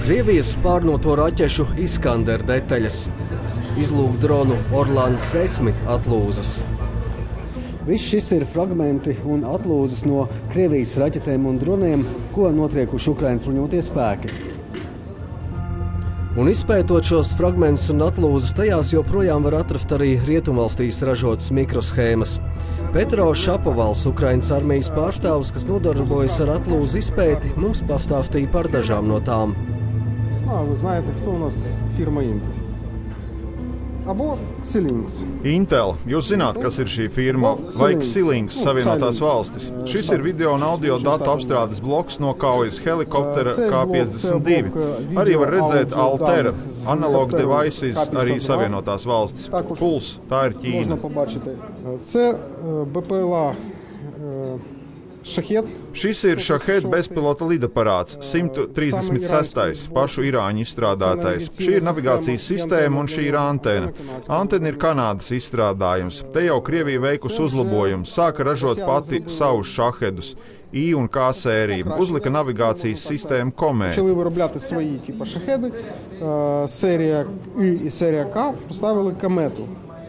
Krievijas spārnoto raķešu Iskander detaļas. Izlūkdronu Orlan 10 atlūzas. Viss šis ir fragmenti un atlūzas no Krievijas raķetēm un droniem, ko notriekuši Ukrainas bruņotie spēki. Un izpētot šos fragmentus un atlūzas, tajās joprojām var atrast arī Rietumvalstīs ražotas mikroshēmas. Petro Šapovals, Ukrainas armijas pārstāvs, kas nodarbojas ar atlūzu izpēti, mums pastāstīja par dažām no tām. Вы знаете, кто у нас фирма Intel? Abo Xilinx. Intel. Jūs zināt, kas ir šī firma, vai Xilinx Savienotās valstis. Šis ir video un audio datu apstrādes bloks no kaujas helikoptera K-52. Arī var redzēt Altera, Analog Devices, arī Savienotās valstis. Puls, tā ir Ķīna. Це БПЛА Šahed. Šis ir Šahed bezpilota lidaparāts, 136. pašu irāņu izstrādātais. Šī ir navigācijas sistēma un šī ir antena. Antena ir Kanādas izstrādājums. Te jau Krievija veikusi uzlabojumus, sāka ražot pati savus Šahedus. I un K sēriju. Uzlika navigācijas sistēmu Komē. Почали виробляти свої типу Шахеди. Серія I і серія K поставили Комету.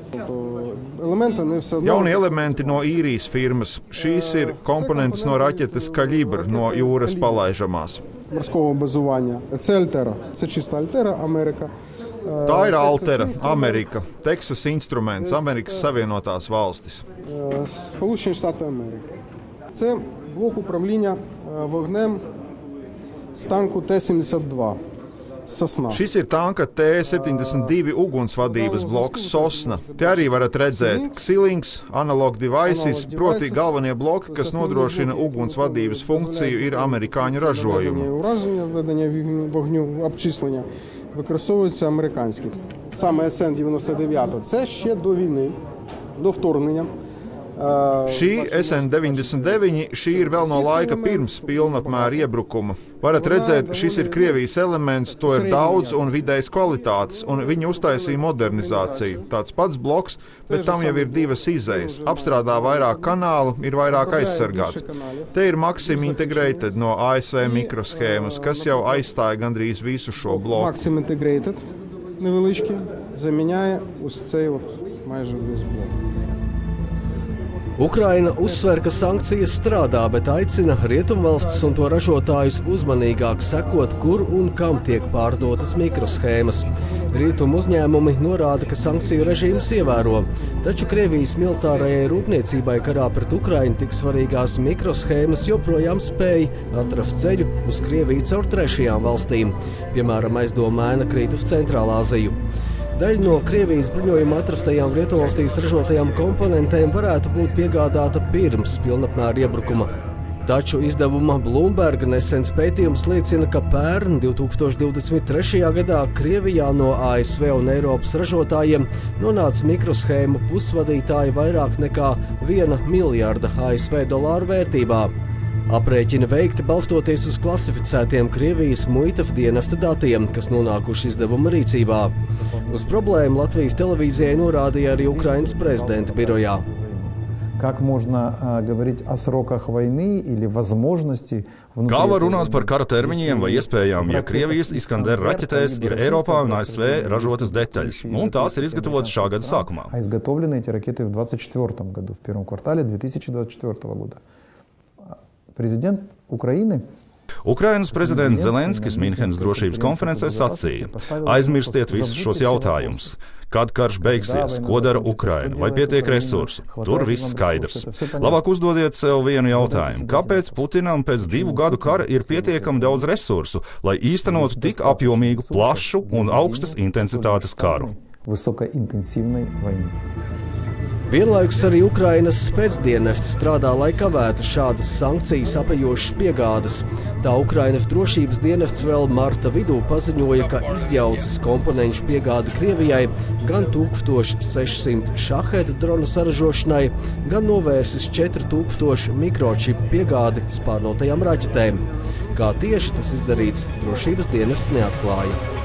Jauni elementi no īrijas firmas. Šīs ir komponentes no raķetes Kalibr no jūras palaižamās. Морського базування. Це Альтера. Це чиста Альтера, Америка. Tā ir Altera, Amerika. Teksas instruments, Amerikas Savienotās valstis. Сполучені Штати Америки. Це блок управління вогнем з танку Т-72. Šis ir tanka T-72 ugunsvadības bloks Sosna. Te arī varat redzēt Xilinx, Analog Devices, proti galvenie bloki, kas nodrošina ugunsvadības funkciju, ir amerikāņu ražojumi. Використовуються американські. Саме СН-99 – це ще до війни, до вторгнення. Šī SN-99 šī ir vēl no laika pirms pilnapmēra iebrukuma. Varat redzēt, šis ir Krievijas elements, to ir daudz un vidējas kvalitātes, un viņi uztaisīja modernizāciju. Tāds pats bloks, bet tam jau ir divas izejas. Apstrādā vairāk kanālu, ir vairāk aizsargāts. Te ir Maxim Integrated no ASV mikroshēmas, kas jau aizstāja gandrīz visu šo bloku. Maxim Integrated невеличкий заміняє ось цей майже весь блок. Ukraina uzsver, ka sankcijas strādā, bet aicina Rietumvalstis un to ražotājus uzmanīgāk sekot, kur un kam tiek pārdotas mikroshēmas. Rietumu uzņēmumi norāda, ka sankciju režīmus ievēro, taču Krievijas militārajai rūpniecībai karā pret Ukrainu tik svarīgās mikroshēmas joprojām spēja atrast ceļu uz Krieviju caur trešajām valstīm, piemēram, aizdomēna krīt uz Centrālāziju. Daļa no Krievijas bruņojuma atrastajām Rietumvalstīs ražotajām komponentēm varētu būt piegādāta pirms pilnapmēra iebrukuma. Taču izdevuma Bloomberg nesens pētījums liecina, ka pērn 2023. gadā Krievijā no ASV un Eiropas ražotājiem nonāca mikroshēmu pusvadītāji vairāk nekā 1 miljarda ASV dolāru vērtībā. Aprēķini veikti balstoties uz klasificētiem Krievijas muitas dienesta datiem, kas nonākuši izdevuma rīcībā. Uz problēmu Latvijas televīzijai norādīja arī Ukrainas prezidenta birojā. Kā var runāt par kara termiņiem vai iespējām, ja Krievijas Iskander raķetēs ir Eiropā un ASV ražotas detaļas, un tās ir izgatavotas šā gada sākumā? Изготовлены эти ракеты в 2024 году, в первом квартале 2024 года. Президент Украины Ukrainas prezidents Zelenskis Minhenes drošības konferencē sacīja: aizmirstiet visus šos jautājumus. Kad karš beigsies, ko dara Ukraina, vai pietiek resursu? Tur viss skaidrs. Labāk uzdodiet sev vienu jautājumu. Kāpēc Putinam pēc 2 gadu kara ir pietiekami daudz resursu, lai īstenotu tik apjomīgu, plašu un augstas intensitātes karu? Vienlaikus arī Ukrainas spēcdienesti strādā, lai kavētu šādas sankcijas apejošas piegādes. Tā Ukrainas drošības dienests vēl marta vidū paziņoja, ka izjaucis komponenšu piegādi Krievijai gan 1600 Šahed dronu saražošanai, gan novērsis 4000 mikročipu piegādi spārnotajām raķetēm. Kā tieši tas izdarīts, drošības dienests neatklāja.